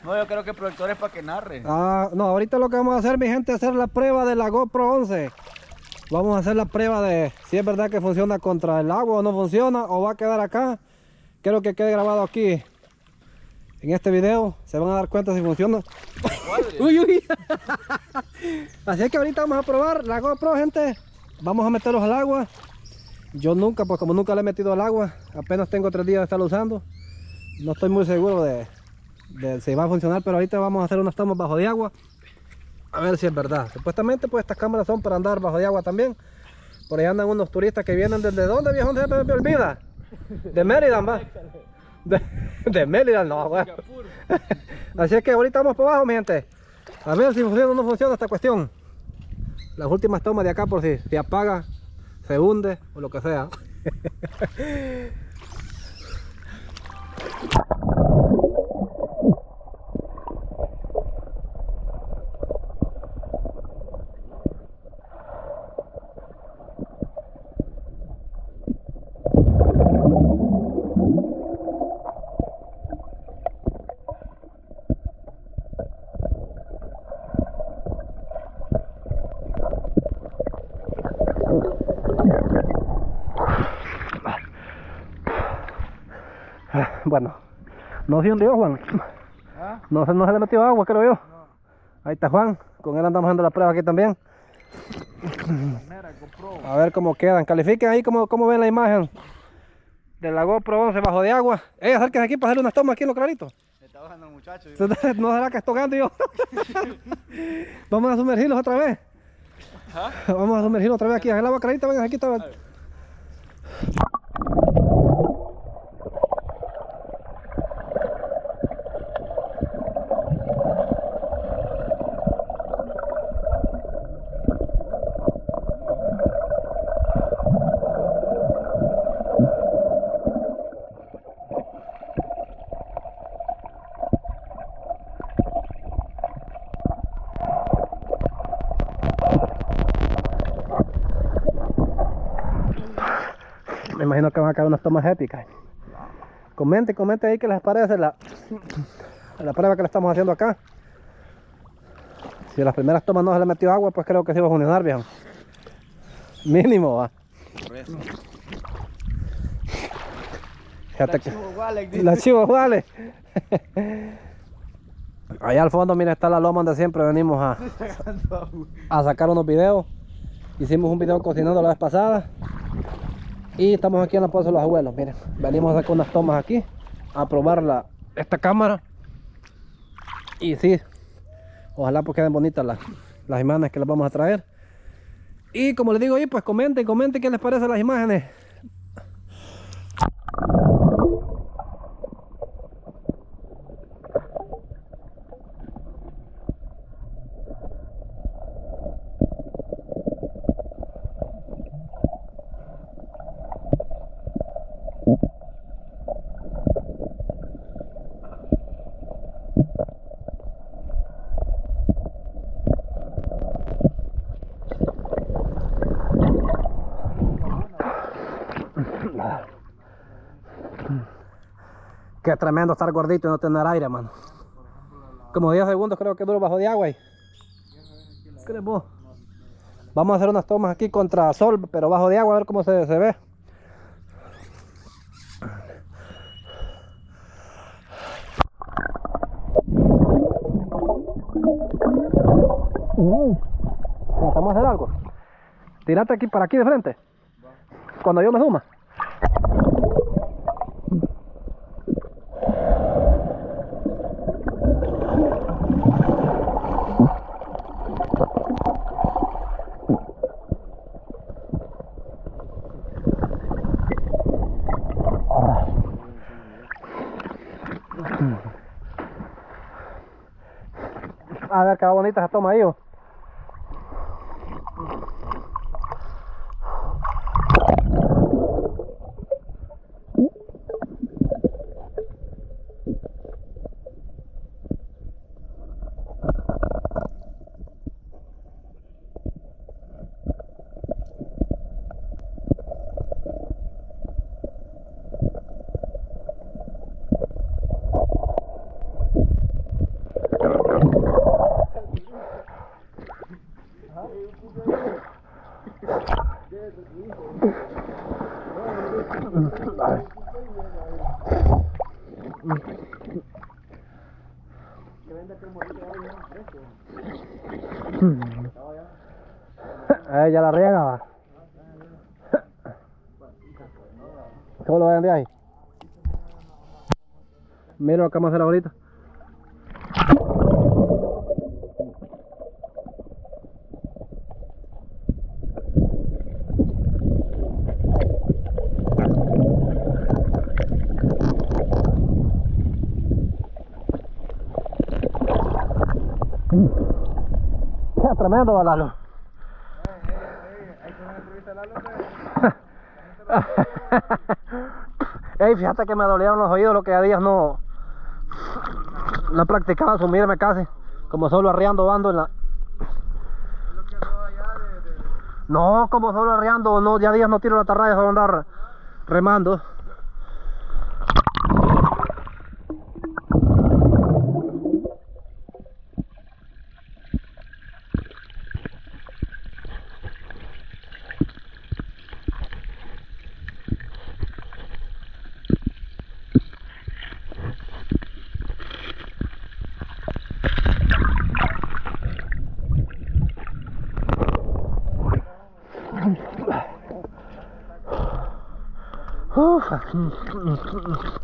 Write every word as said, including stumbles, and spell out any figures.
No, yo creo que el proyector es para que narre. Ah, no, ahorita lo que vamos a hacer, mi gente, es hacer la prueba de la GoPro once. Vamos a hacer la prueba de si es verdad que funciona contra el agua o no funciona, o va a quedar acá. Quiero que quede grabado aquí en este video. Se van a dar cuenta si funciona. Uy, uy. Así que ahorita vamos a probar la GoPro, gente. Vamos a meterlos al agua. Yo nunca, pues como nunca le he metido al agua, apenas tengo tres días de estarlo usando. No estoy muy seguro de, de si va a funcionar, pero ahorita vamos a hacer unas tomas bajo de agua. A ver si es verdad. Supuestamente pues estas cámaras son para andar bajo de agua también. Por ahí andan unos turistas que vienen desde ¿dónde, viejo? Se me, me olvida. De Mérida, va. De, de Mérida, no, güey. Así es que ahorita vamos por abajo, mi gente. A ver si funciona o no funciona esta cuestión. Las últimas tomas de acá por si se apaga, se hunde o lo que sea. Bueno, no se hundió, Juan. ¿Ah? No, se, no se le metió agua, creo yo. No. Ahí está Juan, con él andamos haciendo la prueba aquí también. A ver cómo quedan. Califiquen ahí cómo, cómo ven la imagen de la GoPro once bajo de agua. Eh, acérquense aquí para hacerle unas tomas aquí en lo clarito. Se está bajando el muchacho. No será que estoy tocando yo. Vamos a sumergirlos otra vez. ¿Ah? Vamos a sumergirlos otra vez aquí. El agua clarita, vengan aquí. Está... Me imagino que van a caer unas tomas épicas. Comente, comente ahí qué les parece la, la prueba que le estamos haciendo acá. Si en las primeras tomas no se le metió agua, pues creo que sí va a funcionar, viejo. Mínimo, va. Fíjate que... La chivo vale. Allá al fondo, mira, está la loma donde siempre venimos a, a sacar unos videos. Hicimos un video cocinando la vez pasada. Y estamos aquí en la Poza de los Abuelos, miren. Venimos a sacar unas tomas aquí, a probar la, esta cámara. Y sí, ojalá pues queden bonitas las, las imágenes que les vamos a traer. Y como les digo ahí, pues comenten, comenten qué les parecen las imágenes. Qué tremendo estar gordito y no tener aire, mano. Como diez segundos creo que duro bajo de agua. ¿Qué crees vos? Vamos a hacer unas tomas aquí contra sol, pero bajo de agua, a ver cómo se, se ve. Uh, ¿Vamos a hacer algo? Tírate aquí para aquí de frente. Cuando yo me suma. A ver qué bonita esa toma ahí. ¿O? Ella la riega, va. ¿Cómo lo ven de ahí? Mira lo que vamos a hacer ahorita. Qué tremendo, Lalo. Ey, fíjate que me dolían los oídos, lo que a días no no practicaba sumirme casi, como solo arriando ando en la... No, como solo arriando, no, ya días no tiro la atarraya, solo andar remando. Uf.